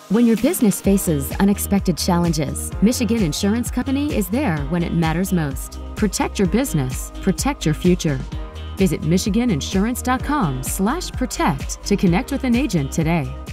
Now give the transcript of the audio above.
When your business faces unexpected challenges, Michigan Insurance Company is there when it matters most. Protect your business, protect your future. Visit michiganinsurance.com/protect to connect with an agent today.